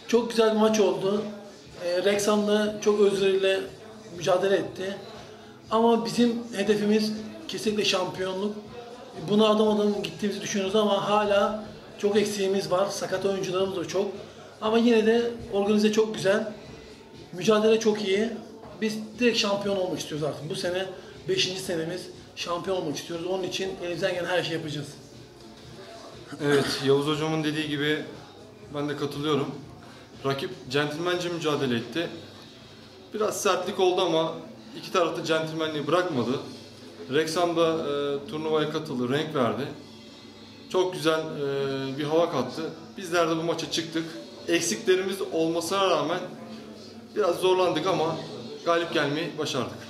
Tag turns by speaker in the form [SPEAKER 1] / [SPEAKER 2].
[SPEAKER 1] Çok güzel bir maç oldu. Reksam'la çok özveriyle mücadele etti. Ama bizim hedefimiz kesinlikle şampiyonluk. Buna adım adım gittiğimizi düşünüyoruz ama hala çok eksiğimiz var. Sakat oyuncularımız da çok. Ama yine de organize çok güzel. Mücadele çok iyi. Biz direkt şampiyon olmak istiyoruz artık. Bu sene 5. senemiz, şampiyon olmak istiyoruz. Onun için elimizden gelen her şeyi yapacağız.
[SPEAKER 2] Evet, Yavuz hocamın dediği gibi ben de katılıyorum. Rakip centilmence mücadele etti. Biraz sertlik oldu ama iki taraf da centilmenliği bırakmadı. Reksam da turnuvaya katıldı, renk verdi. Çok güzel bir hava kattı. Bizler de bu maça çıktık. Eksiklerimiz olmasına rağmen biraz zorlandık ama galip gelmeyi başardık.